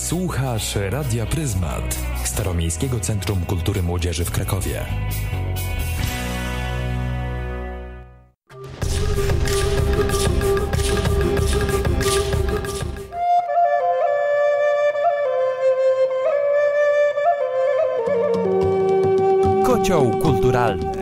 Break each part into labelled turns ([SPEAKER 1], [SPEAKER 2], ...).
[SPEAKER 1] Słuchasz Radia Pryzmat, Staromiejskiego Centrum Kultury Młodzieży w Krakowie. Kocioł kulturalny.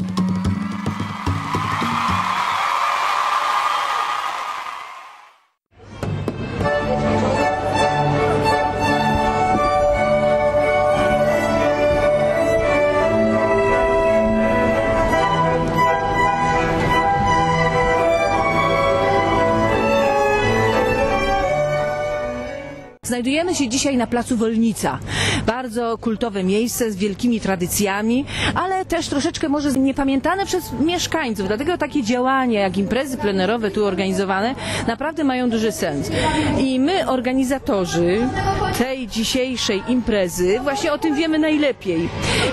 [SPEAKER 2] Znajdujemy się dzisiaj na placu Wolnica. Bardzo kultowe miejsce z wielkimi tradycjami, ale też troszeczkę może niepamiętane przez mieszkańców. Dlatego takie działania jak imprezy plenerowe tu organizowane naprawdę mają duży sens. I my, organizatorzy tej dzisiejszej imprezy, właśnie o tym wiemy najlepiej,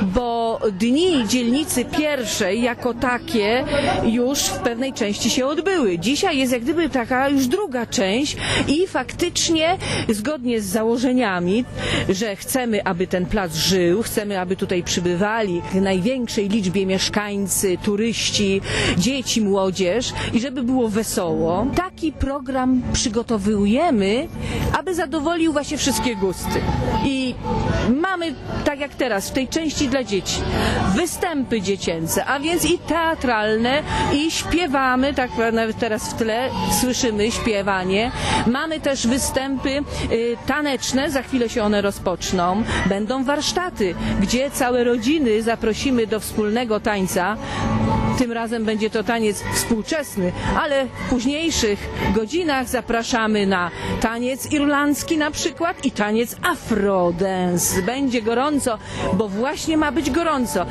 [SPEAKER 2] bo dni dzielnicy pierwszej jako takie już w pewnej części się odbyły. Dzisiaj jest jak gdyby taka już druga część i faktycznie zgodnie z założeniami, że chcemy, aby ten plac żył, chcemy, aby tutaj przybywali w największej liczbie mieszkańcy, turyści, dzieci, młodzież i żeby było wesoło. Taki program przygotowujemy, aby zadowolił właśnie wszystkie gusty. I mamy, tak jak teraz, w tej części dla dzieci, występy dziecięce, a więc i teatralne, i śpiewamy, tak nawet teraz w tle słyszymy śpiewanie. Mamy też występy taneczne, za chwilę się one rozpoczną. Będą warsztaty, gdzie całe rodziny zaprosimy do wspólnego tańca. Tym razem będzie to taniec współczesny, ale w późniejszych godzinach zapraszamy na taniec irlandzki na przykład i taniec afrodance. Będzie gorąco, bo właśnie ma być gorąco.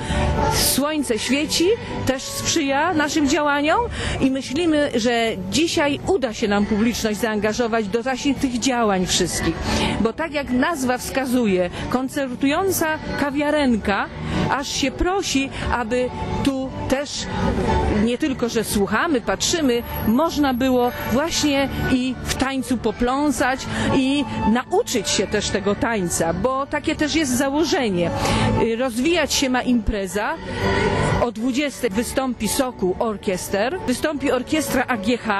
[SPEAKER 2] Słońce świeci, też sprzyja naszym działaniom i myślimy, że dzisiaj uda się nam publiczność zaangażować do właśnie tych działań wszystkich. Bo tak jak nazwa wskazuje, koncertująca kawiarenka, aż się prosi, aby tu też nie tylko, że słuchamy, patrzymy, można było właśnie i w tańcu popląsać i nauczyć się też tego tańca, bo takie też jest założenie. Rozwijać się ma impreza. O 20 wystąpi Sokół Orkiester, wystąpi orkiestra AGH.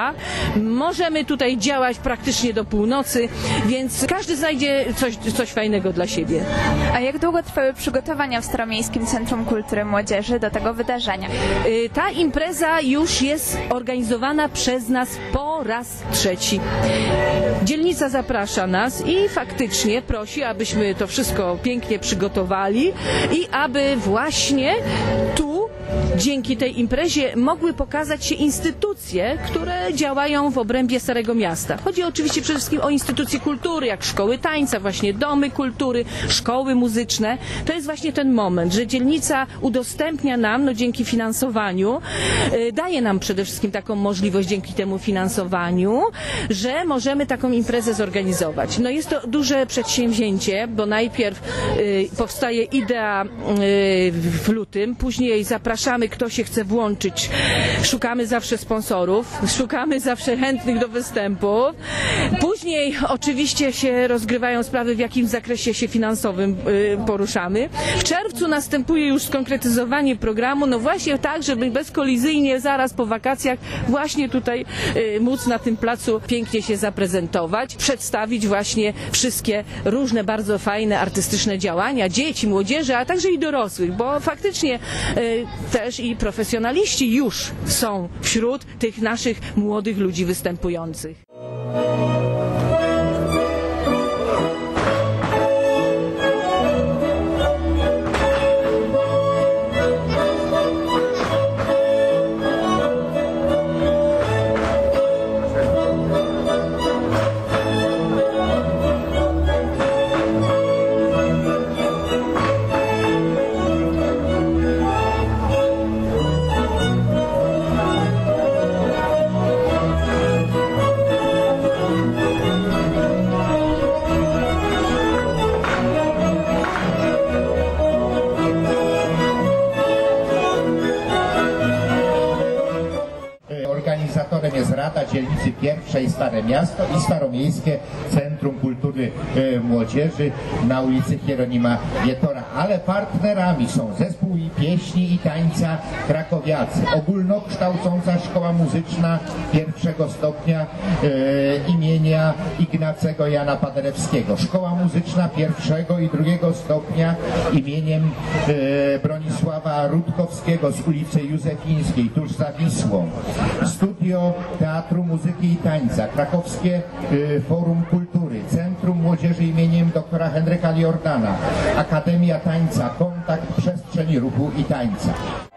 [SPEAKER 2] Możemy tutaj działać praktycznie do północy, więc każdy znajdzie coś fajnego dla siebie.
[SPEAKER 3] A jak długo trwały przygotowania w Staromiejskim Centrum Kultury Młodzieży do tego wydarzenia?
[SPEAKER 2] Ta impreza już jest organizowana przez nas po raz trzeci. Dzielnica zaprasza nas i faktycznie prosi, abyśmy to wszystko pięknie przygotowali i aby właśnie tu dzięki tej imprezie mogły pokazać się instytucje, które działają w obrębie Starego Miasta. Chodzi oczywiście przede wszystkim o instytucje kultury, jak szkoły tańca, właśnie domy kultury, szkoły muzyczne. To jest właśnie ten moment, że dzielnica udostępnia nam, no dzięki finansowaniu, daje nam przede wszystkim taką możliwość dzięki temu finansowaniu, że możemy taką imprezę zorganizować. No jest to duże przedsięwzięcie, bo najpierw powstaje idea w lutym, później zapraszamy, kto się chce włączyć. Szukamy zawsze sponsorów, szukamy zawsze chętnych do występów. Później oczywiście się rozgrywają sprawy, w jakim zakresie się finansowym poruszamy. W czerwcu następuje już skonkretyzowanie programu, no właśnie tak, żeby bezkolizyjnie zaraz po wakacjach właśnie tutaj móc na tym placu pięknie się zaprezentować, przedstawić właśnie wszystkie różne bardzo fajne artystyczne działania dzieci, młodzieży, a także i dorosłych, bo faktycznie też i profesjonaliści już są wśród tych naszych młodych ludzi występujących.
[SPEAKER 4] Organizatorem jest Rada Dzielnicy Pierwszej Stare Miasto i Staromiejskie Centrum Centrum Kultury Młodzieży na ulicy Hieronima Wietora, ale partnerami są Zespół Pieśni i Tańca Krakowiacy, Ogólnokształcąca Szkoła Muzyczna pierwszego stopnia imienia Ignacego Jana Paderewskiego, Szkoła Muzyczna pierwszego i drugiego stopnia imieniem Bronisława Rutkowskiego z ulicy Józefińskiej, tuż za Wisłą, Studio Teatru Muzyki i Tańca, Krakowskie Forum Kultury, Centrum Młodzieży imieniem doktora Henryka Jordana, Akademia Tańca, Kontakt Przestrzeni Ruchu i Tańca.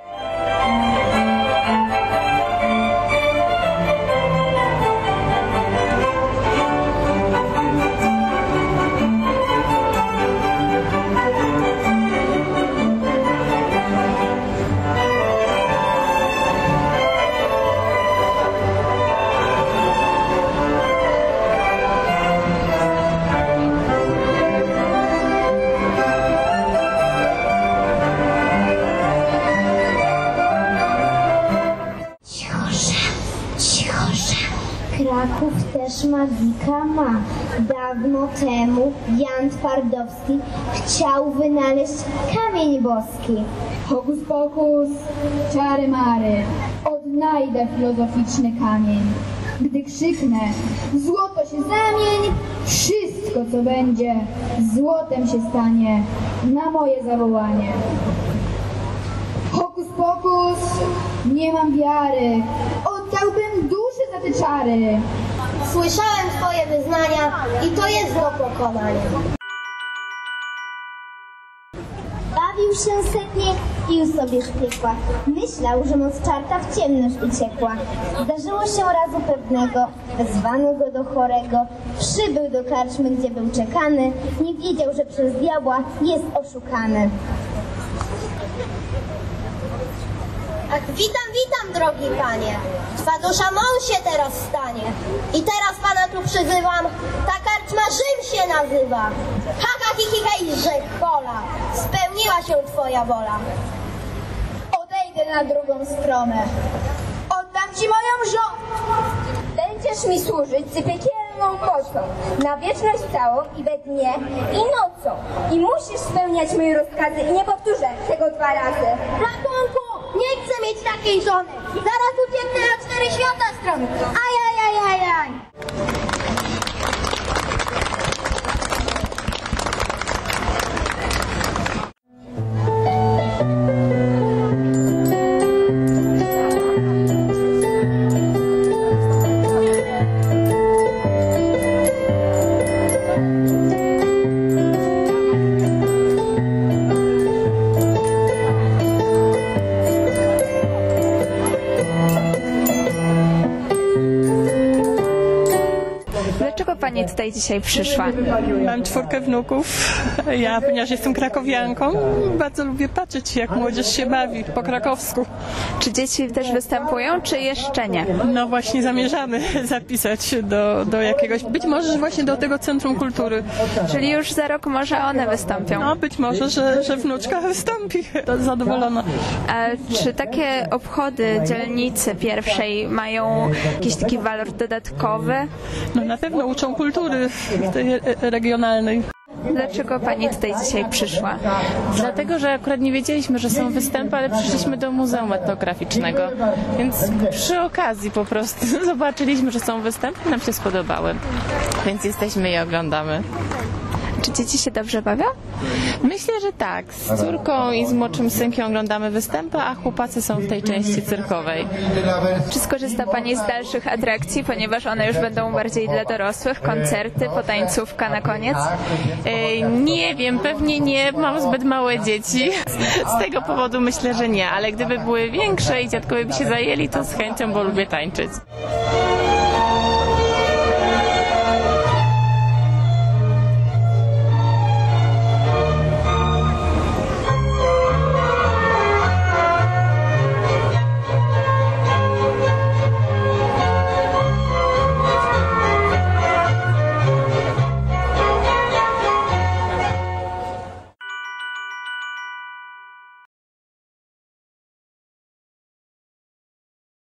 [SPEAKER 5] Kraków też magika ma. Dawno temu Jan Twardowski chciał wynaleźć kamień boski.
[SPEAKER 6] Hokus pokus, czary mary, odnajdę filozoficzny kamień. Gdy krzyknę, złoto się zamień, wszystko co będzie, złotem się stanie na moje zawołanie. Hokus pokus, nie mam wiary, oddałbym duszę za te czary.
[SPEAKER 5] Słyszałem twoje wyznania i to jest zło pokonanie. Bawił się setnie i już sobie śpiekła. Myślał, że moc czarta w ciemność uciekła. Zdarzyło się razu pewnego, wezwano go do chorego. Przybył do karczmy, gdzie był czekany. Nie wiedział, że przez diabła jest oszukany.
[SPEAKER 7] Ach, witam, witam, drogi panie. Twa dusza mą się teraz stanie. I teraz pana tu przyzywam, ta karczma Rzym się nazywa. Ha, ha, hi, hi, hej, hola. Spełniła się twoja wola.
[SPEAKER 6] Odejdę na drugą stronę. Oddam ci moją żonę. Będziesz mi służyć z piekielną mocą, na wieczność całą i we dnie i nocą. I musisz spełniać moje rozkazy i nie powtórzę tego 2 razy.
[SPEAKER 7] Ratunku, nie chcę mieć takiej żony. Zaraz ucieknę na 4 świata strony. Aj, aj, aj, aj, aj.
[SPEAKER 3] Dlaczego pani tutaj dzisiaj przyszła?
[SPEAKER 8] Mam 4 wnuków. Ja, ponieważ jestem krakowianką, bardzo lubię patrzeć, jak młodzież się bawi po krakowsku.
[SPEAKER 3] Czy dzieci też występują, czy jeszcze nie?
[SPEAKER 8] No właśnie zamierzamy zapisać do jakiegoś, być może właśnie do tego Centrum Kultury.
[SPEAKER 3] Czyli już za rok może one wystąpią.
[SPEAKER 8] No być może, że wnuczka wystąpi. To zadowolona.
[SPEAKER 3] A czy takie obchody dzielnicy pierwszej mają jakiś taki walor dodatkowy?
[SPEAKER 8] No na pewno uczą kultury tej regionalnej.
[SPEAKER 3] Dlaczego pani tutaj dzisiaj przyszła?
[SPEAKER 9] Dlatego, że akurat nie wiedzieliśmy, że są występy, ale przyszliśmy do Muzeum Etnograficznego, więc przy okazji po prostu zobaczyliśmy, że są występy i nam się spodobały, więc jesteśmy i oglądamy.
[SPEAKER 3] Czy dzieci się dobrze bawią?
[SPEAKER 9] Myślę, że tak. Z córką i z młodszym synkiem oglądamy występy, a chłopacy są w tej części cyrkowej.
[SPEAKER 3] Czy skorzysta pani z dalszych atrakcji, ponieważ one już będą bardziej dla dorosłych? Koncerty, potańcówka na koniec?
[SPEAKER 9] Nie wiem, pewnie nie, mam zbyt małe dzieci. Z tego powodu myślę, że nie, ale gdyby były większe i dziadkowie by się zajęli, to z chęcią, bo lubię tańczyć.